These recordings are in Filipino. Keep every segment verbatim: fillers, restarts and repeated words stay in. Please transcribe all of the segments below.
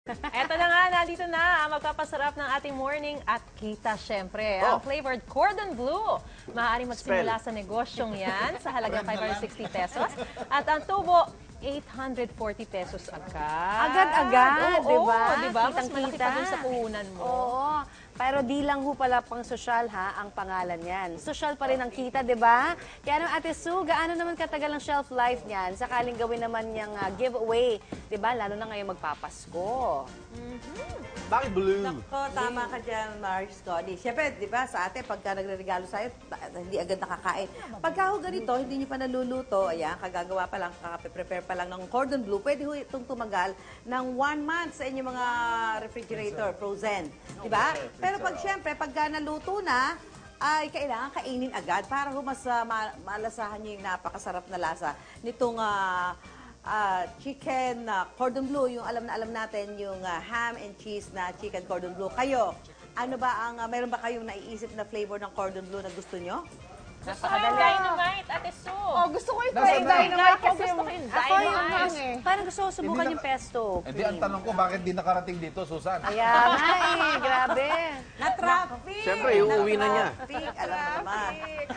Eto na nga, nandito na ang magpapasarap ng ating morning at kita, syempre. Oh. Ang flavored cordon bleu. Maaaring magsimula sa negosyong yan sa halagang five hundred sixty pesos. At ang tubo, eight hundred forty pesos agad. Agad-agad, Oo, di ba? di ba? Mas malaki Kitang-kita. pa dun sa puhunan mo. Oo. Pero di lang ho pala pang sosyal ha, ang pangalan yan. Sosyal pa rin ang kita, di ba? Kaya naman, Ate Sue, gaano naman katagal ang shelf life niyan? Sakaling gawin naman niyang uh, giveaway, di ba? Lalo na ngayon magpapasko. Mm-hmm. Bakit blue? Nako, tama ka dyan, Mars Connie. Siyempre, di ba, sa ate, pagka nagre-regalo sa'yo, hindi agad nakakain. Pagka ho ganito, hindi nyo pa naluluto, ayan, kagagawa pa lang, kakaprepare pa lang ng cordon bleu, pwede ho itong tumagal ng one month sa inyong mga refrigerator, frozen. Di ba? Pero pag siyempre, pagka naluto na, ay kailangan kainin agad para ho mas uh, ma malasahan nyo yung napakasarap na lasa nitong uh, uh, chicken uh, cordon bleu, yung alam na alam natin, yung uh, ham and cheese na chicken cordon bleu. Kayo, ano ba ang, uh, meron ba kayong naiisip na flavor ng cordon bleu na gusto nyo? Gusto ko yung dynamite, Ate Sue. Oh, gusto ko yung Nasa dynamite Ako kasi gusto ko yung ako yung dynamite. anghang eh. Parang gusto ko subukan Hindi yung pesto. Hindi, ang tanong ko, bakit di nakarating dito, Susan? Ayan, ay, grabe. Na-traffic! Siyempre, uuwi na niya. Na-traffic, alam mo naman.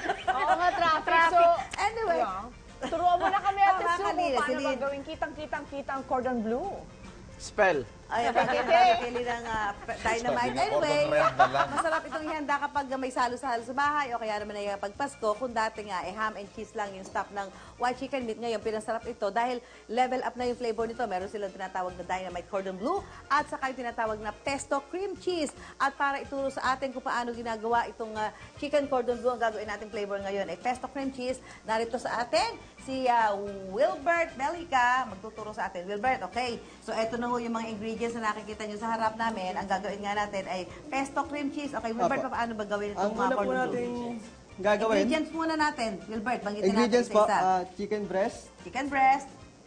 Oo nga, traffic. So, Anyway, turuan mo na kami, Ate Oo, Sue, kung Kalina, paano silid. ba gawin kitang-kitang-kita ang cordon bleu. Spell. ay, pagkakili ng uh, dynamite. Sabi nga, Anyway, cordon red na lang. masarap itong ihanda kapag may salo-salo sa bahay o kaya naman ay pag Pasko. Kung dati nga, eh, ham and cheese lang yung stuff ng white chicken meat. Ngayon, pinasarap ito dahil level up na yung flavor nito. Meron silang tinatawag na dynamite cordon bleu at saka yung tinatawag na pesto cream cheese. At para ituro sa atin kung paano ginagawa itong uh, chicken cordon bleu, ang gagawin natin flavor ngayon ay pesto cream cheese. Narito sa atin si uh, Wilbert Belica, magtuturo sa atin. Wilbert, okay. So, eto na ho yung mga ingredients na nakikita nyo sa harap namin. Ang gagawin nga natin ay pesto cream cheese. Okay, Wilbert, Apo. paano ba gawin itong Ang mga una po cordon bleu? natin gagawin, Ingredients muna natin. Wilbert, banggitin ingredients natin po, isa-isa. ah, chicken breast, Chicken breast.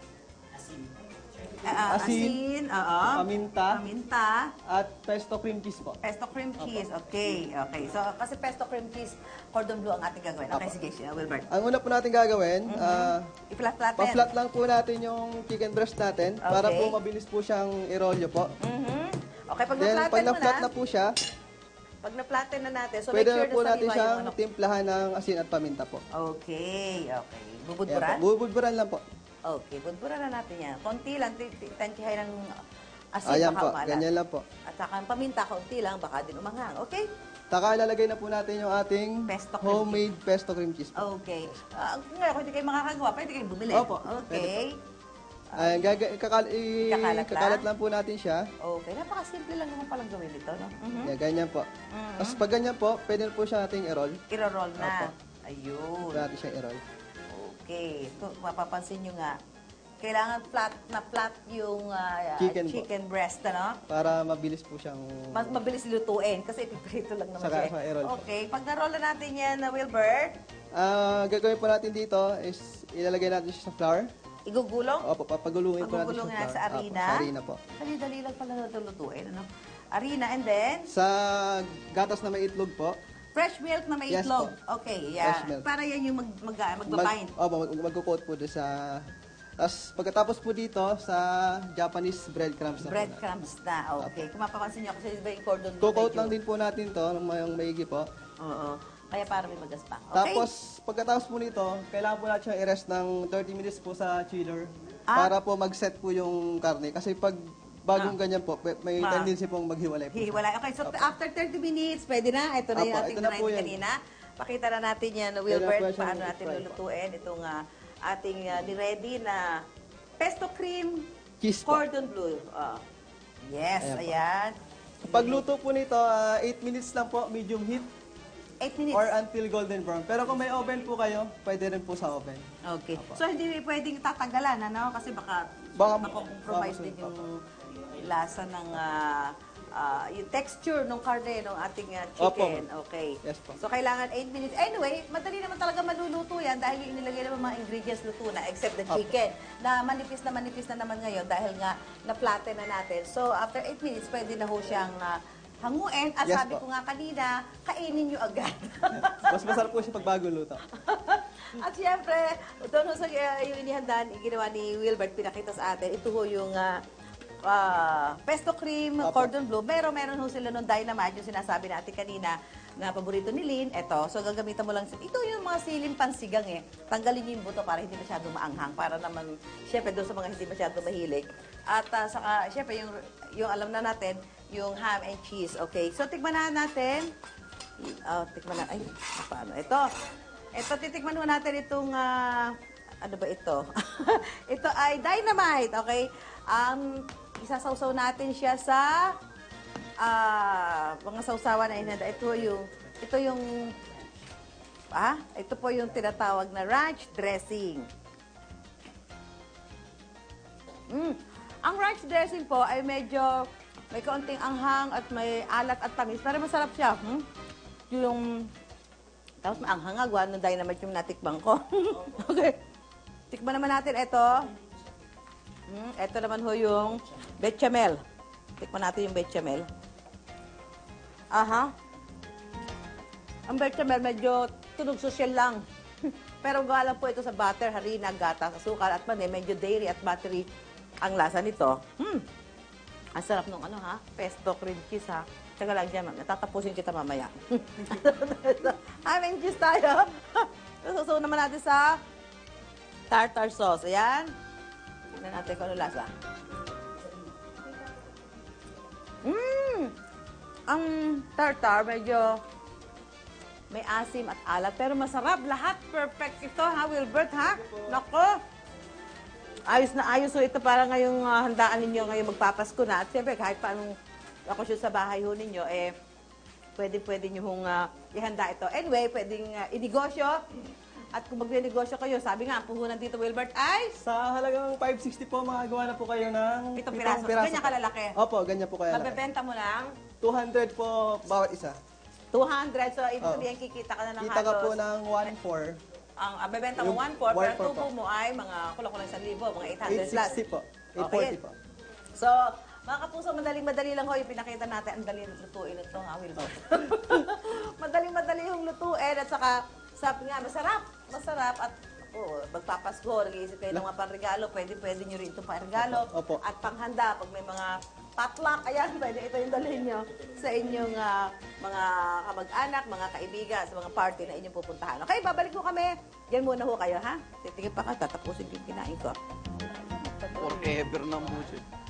Ah, ah, Asin. asin. oo. paminta, Paminta. at pesto cream cheese po. Pesto cream cheese. Okay, okay. So, kasi pesto cream cheese, cordon bleu ang ating gagawin. Okay, Apo. sige, sige, Wilbert. Ang una po natin gagawin, ah, I-flat-flat pa-flat lang po natin yung chicken breast natin para Okay. po mabilis po siyang i-rolyo po. Mhm. Okay, pag Then, na-flatten pag mo na-flat na, na po siya, pag na-flatten na natin, so pwede make sure na po na natin sariwa siyang yung ano. timplahan ng asin at paminta po. Okay, okay. Ayan Bubudburan? po, bubudburan lang po. Okay, budburan na natin yan. Konti lang, tansyahay ng asin, Ayan baka po, umalat. ganyan lang po. At saka ang paminta, konti lang, baka din umanghang. Okay? Taka ilalagay na po natin yung ating Pesto cream homemade pesto cream cheese po. Okay. Uh, ngayon, kung hindi kayo makakagawa, pwede kayong bumili. Opo, Okay. Ayan, gaga, kakal i- Kakalat lang? kakalat lang po natin siya. Okay. Napakasimple lang naman palang gawin ito, no? Mhm. Yan, ganyan po. Tapos pag ganyan po, pwede na po siya nating i-roll. I-roll na. Opo. Ayun. Pwede natin siya i-roll. Okay. Kung mapapansin nyo nga, kailangan flat na flat yung ah, Chicken po. chicken breast, ano? Para mabilis po siyang... Mas mabilis lutuin kasi ipiprito lang naman Saka- siya. saka i-roll po. Okay. Pag na-roll na natin yan, na Wilbert, Ah, gagawin po natin dito is ilalagay natin siya sa flour. igugulong. Opo, papagulungin po natin Pagugulungin siya na sa flour. arena. Opo, sa arena po. Dali-dali lang pala na lutuin, ano? Arena, and then, Sa gatas na may itlog po. fresh milk na may Yes itlog. po. Okay, Fresh yeah. milk. Para yan yung mag, mag, magbabind. Mag, opo, mag, magkukot po doon sa... Tapos pagkatapos po dito sa Japanese breadcrumbs na po. Breadcrumbs na. Okay. Kung mapapansin niyo kasi ba yung cordon bleu? Coat medyo- lang din po natin to, ng mayong maigi po. Oo. Kaya para may magaspang. Okay? Tapos, pagkatapos po nito, kailangan po natin siya i-rest ng thirty minutes po sa chiller Ah. para po mag-set po yung karne. Kasi pag bagong ganyan po, may Ah. tendency pong maghiwalay po. siya. Hihiwalay. Okay, so after thirty minutes, pwede na. Ito na Apo, yung ating ito na po narating yan. kanina. Pakita na natin yan, Kailangan Wilbert, po siyang paano natin i-fry po. lulutuin itong ah, ating uh, ready na pesto cream Cheese po. cordon bleu. Ah. Yes, Ayan po. ayan. Pagluto po nito, eight minutes lang po, medium heat, eight minutes. or until golden brown. Pero kung may oven po kayo, pwede rin po sa oven. Okay. So, hindi pwedeng tatanggalan, ano? Kasi baka, Baka- makompromise baka- din yung lasa ng, ah, ah, yung texture ng karne, ng ating ah, chicken. Okay. Yes po. So, kailangan eight minutes. Anyway, madali naman talaga maluluto yan dahil yung inilagay naman mga ingredients luto na, except the chicken, na manipis na manipis na naman ngayon dahil nga na-flatten na natin. So, after eight minutes, pwede na ho siyang ah, hanguin. At Yes sabi po. ko nga kanina, kainin nyo agad. Mas masarap po siya pag bago luto. At siyempre, doon ho sa uh, yung inihandaan, ginawa ni Wilbert, pinakita sa atin, ito ho yung uh, ah, pesto cream, Apo. cordon bleu. Pero meron ho sila nung dynamite, yung sinasabi natin kanina, na paborito ni Lynn. Eto, so gagamitan mo lang. Ito yung mga siling pansigang eh. Tanggalin niyo yung buto para hindi masyado maanghang. Para naman, syempre doon sa mga hindi masyado mahilig. At uh, saka, syempre, yung, yung alam na natin, yung ham and cheese. Okay, so tikman na natin. Oh, tikman na. Ay, paano? Ito. Ito, titikman ho natin itong, ah, ano ba ito? Ito ay dynamite, okay? Um, isasawsaw natin siya sa ah, mga sausawan na inanda. Ito yung, ito yung, ah, ito po yung tinatawag na ranch dressing. Mm. Ang ranch dressing po ay medyo may kaunting anghang at may alat at tamis. Pero masarap siya. Hmm? Yung, tapos maanghang agwa nung dynamite yung natikbang ko. Okay. Tikman naman natin ito. Hmm, ito naman ho yung bechamel. Tikman natin yung bechamel. Aha. Ang bechamel medyo tunog social lang. Pero gawa lang po ito sa butter, harina, gatas, asukal at mani. Medyo dairy at buttery ang lasa nito. Hmm. Ang sarap nung ano ha, pesto cream cheese ha. Teka lang dyan, natatapusin kita mamaya. Ham and cheese tayo. Sususo naman natin sa tartar sauce. Ayan. Tignan natin kung ano lasa. Mmm! Ang tartar, medyo may asim at alat, pero masarap. Lahat perfect ito, ha, Wilbert, ha? Nako! Ayos na ayos. So, ito para ngayong uh, handaan ninyo, ngayong magpapasko na. At siyempre, kahit paanong bakasyon sa bahay ho ninyo, eh, pwede-pwede nyo hong uh, ihanda ito. Anyway, pwedeng uh, inegosyo. At kung magne-negosyo kayo, sabi nga, ang puhunan dito, Wilbert, ay Sa halagang five sixty po, makagawa na po kayo ng pitong piraso. Ganyan po. kalalaki. Opo, ganyan po kaya. Magbebenta mo lang two hundred po bawat isa. two hundred. So, ibig Oh. sabihin, kikita ka na ng Kita ka po halos. ng one four. Ang ah, bebenta mo Yung one four, pero one four tubo po. mo ay mga kulang-kulang isang libo, mga eight hundred eight plus. sixty po. eight Okay. forty po. So, mga kapuso, madaling-madali lang ho yung pinakita natin. Ang dali lutuin ito, ha, Wilbert? Madaling-madali yung lutuin at saka, sabi nga, masarap. Masarap at oh, magpapasko, nag-iisip kayo ng mga panregalo, pwede-pwede nyo rin itong panregalo. Opo. At panghanda, pag may mga potluck, ayan, pwede ito yung dalhin nyo sa inyong ah, mga kamag-anak, mga kaibigan, sa mga party na inyong pupuntahan. Okay, babalik mo kami. Yan muna ho kayo, ha? Titigil pa ka, tatapusin yung kinain ko. Forever ng busit.